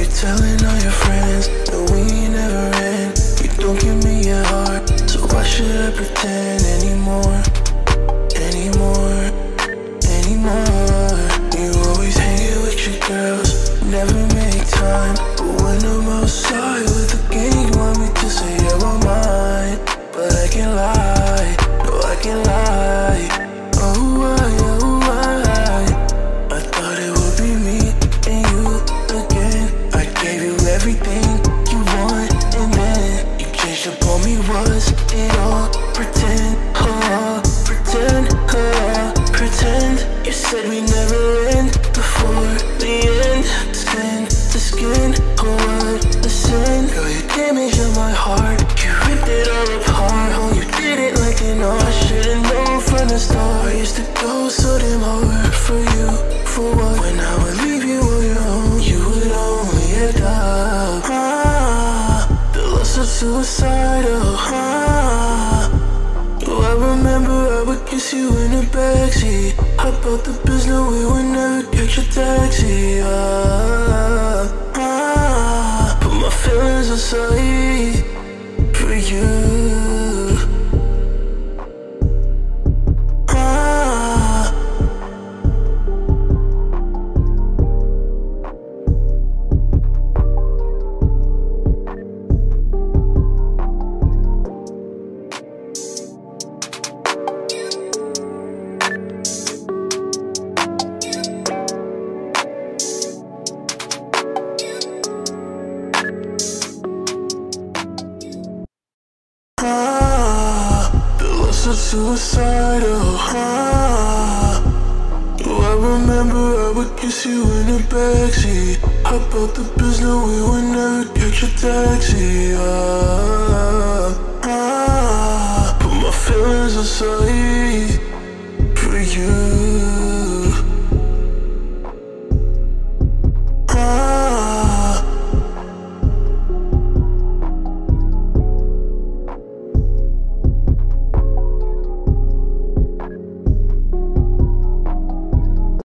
you telling all your friends that we ain't never end? You don't give me your heart, so why should I pretend anymore? Anymore, anymore. You always hanging with your girls, never make time. But when I'm outside with the gang, you want me to say you're all mine. But I can't lie, no I can't lie. Oh why, I thought it would be me and you again. I gave you everything you want, and then you changed up on me. Was it all pretend? Oh, pretend, oh, pretend. You said we never end before the end. Skin to skin, oh what a sin. Girl, you damaged my heart, you ripped it all apart. Oh, you did it like an art. I should've known from the start. I used to go so damn hard for you, for what? When I would leave you on your own, you would only end up the loss of suicidal. Oh, I remember I would kiss you in the backseat. Hop out the business, we would never catch a taxi. Put my feelings aside for you. The loss of suicidal. Oh, I remember I would kiss you in the backseat. Hop out the business, we would never catch a taxi. Put my feelings aside for you.